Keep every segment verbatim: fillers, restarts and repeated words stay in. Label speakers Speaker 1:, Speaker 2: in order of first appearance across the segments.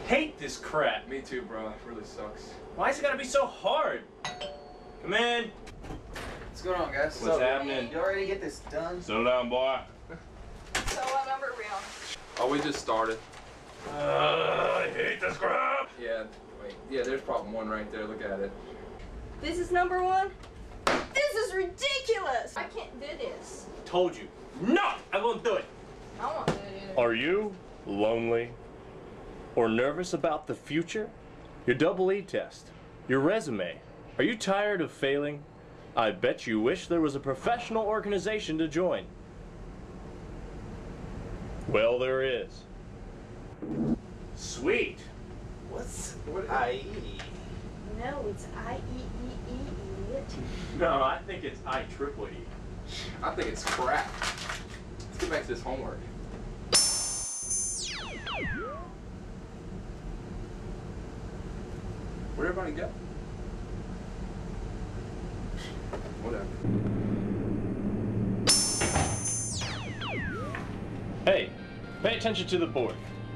Speaker 1: hate this crap.
Speaker 2: Me too, bro. It really sucks.
Speaker 1: Why is it gotta be so hard? Come in.
Speaker 3: What's going on, guys?
Speaker 1: What's
Speaker 3: so,
Speaker 1: happening?
Speaker 3: You ready to get this done?
Speaker 1: Settle down, boy.
Speaker 4: So what number are we on?
Speaker 2: Oh, we just started.
Speaker 1: Uh, I hate this crap.
Speaker 2: Yeah, wait. Yeah, there's problem one right there. Look at it.
Speaker 4: This is number one? This is ridiculous! I can't do this.
Speaker 1: Told you. No! I won't do it.
Speaker 4: I won't do it either.
Speaker 5: Are you lonely or nervous about the future? Your double E test, your resume. Are you tired of failing? I bet you wish there was a professional organization to join. Well, there is. Sweet.
Speaker 3: What's what I E E E?
Speaker 4: No, it's I E E E, idiot.
Speaker 5: No, I think it's I triple E.
Speaker 2: I think it's crap. Let's get back to this homework. Where'd everybody go? Whatever.
Speaker 5: Hey, pay attention to the board.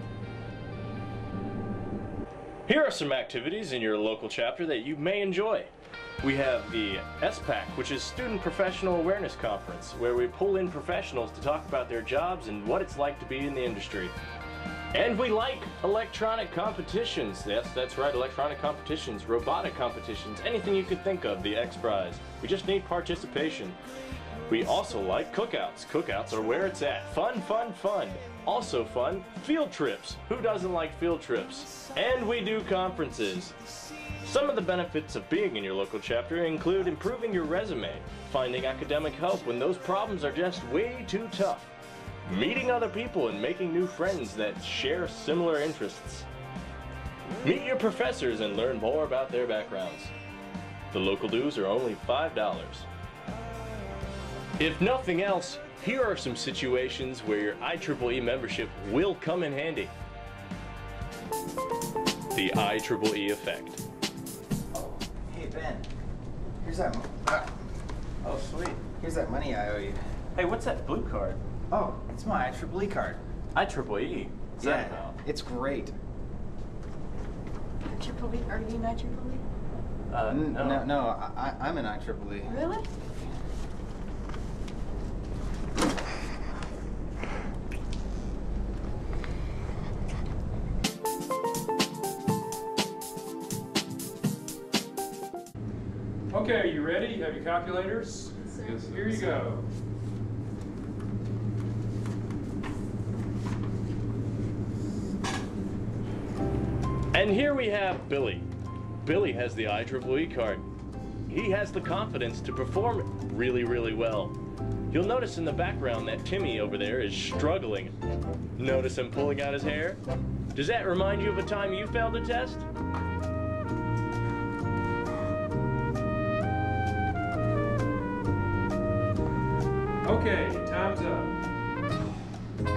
Speaker 5: Here are some activities in your local chapter that you may enjoy. We have the S PAC, which is Student Professional Awareness Conference, where we pull in professionals to talk about their jobs and what it's like to be in the industry. And we like electronic competitions. Yes, that's right, electronic competitions, robotic competitions, anything you could think of, the X Prize. We just need participation. We also like cookouts. Cookouts are where it's at. Fun, fun, fun. Also fun, field trips. Who doesn't like field trips? And we do conferences. Some of the benefits of being in your local chapter include improving your resume, finding academic help when those problems are just way too tough, meeting other people and making new friends that share similar interests. Meet your professors and learn more about their backgrounds. The local dues are only five dollars. If nothing else, here are some situations where your I triple E membership will come in handy. The I triple E effect.
Speaker 3: Oh, hey Ben. Here's that. Uh, oh, sweet. Here's that money I owe you.
Speaker 5: Hey, what's that blue card?
Speaker 3: Oh, it's my I triple E card.
Speaker 5: I triple E? What's
Speaker 3: yeah,
Speaker 5: that about?
Speaker 3: it's great.
Speaker 4: I triple E? Are you an I triple E?
Speaker 5: Uh,
Speaker 3: N
Speaker 5: no.
Speaker 3: no, no, I, I'm an I triple E.
Speaker 4: Really?
Speaker 6: Okay, are you ready? You have your calculators?
Speaker 2: Yes,
Speaker 6: Here you go.
Speaker 5: And here we have Billy. Billy has the I triple E card. He has the confidence to perform really, really well. You'll notice in the background that Timmy over there is struggling. Notice him pulling out his hair? Does that remind you of a time you failed a test?
Speaker 6: Okay, time's up.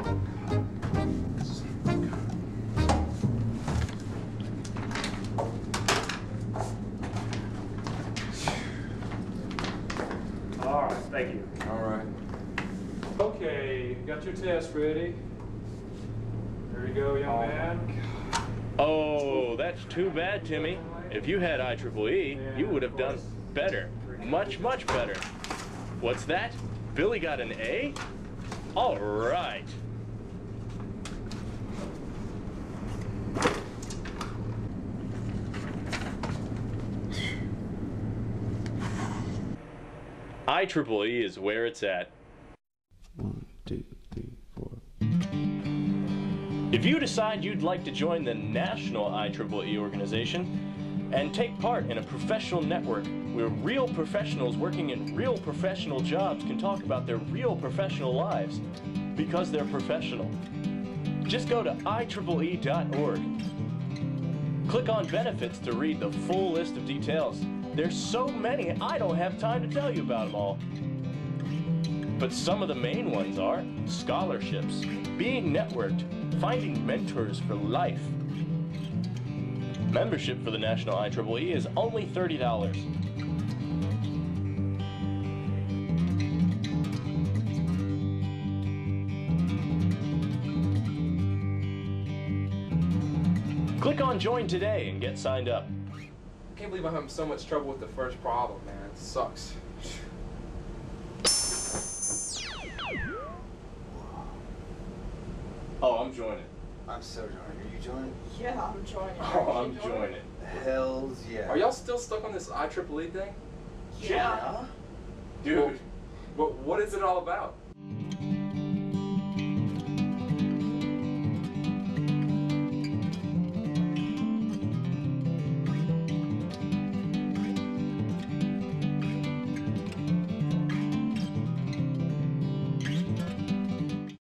Speaker 6: All right, thank you.
Speaker 2: All right.
Speaker 6: Okay, got your test ready. There you go, young man.
Speaker 5: Oh, that's too bad, Timmy. If you had I triple E, you would have done better. Much, much better. What's that? Billy got an A? All right. I triple E is where it's at.
Speaker 7: One, two, three, four.
Speaker 5: If you decide you'd like to join the national I triple E organization and take part in a professional network where real professionals working in real professional jobs can talk about their real professional lives because they're professional, just go to I triple E dot org. Click on benefits to read the full list of details. There's so many, I don't have time to tell you about them all. But some of the main ones are scholarships, being networked, finding mentors for life. Membership for the National I triple E is only thirty dollars. Click on Join today and get signed up.
Speaker 2: I can't believe I'm having so much trouble with the first problem, man. It sucks.
Speaker 5: Oh, I'm joining.
Speaker 3: I'm so joining. Are you joining?
Speaker 4: Yeah, I'm joining.
Speaker 5: Oh, I'm joining.
Speaker 3: Hells yeah.
Speaker 2: Are y'all still stuck on this I triple E thing?
Speaker 4: Yeah.
Speaker 5: Dude.
Speaker 2: Well, what is it all about?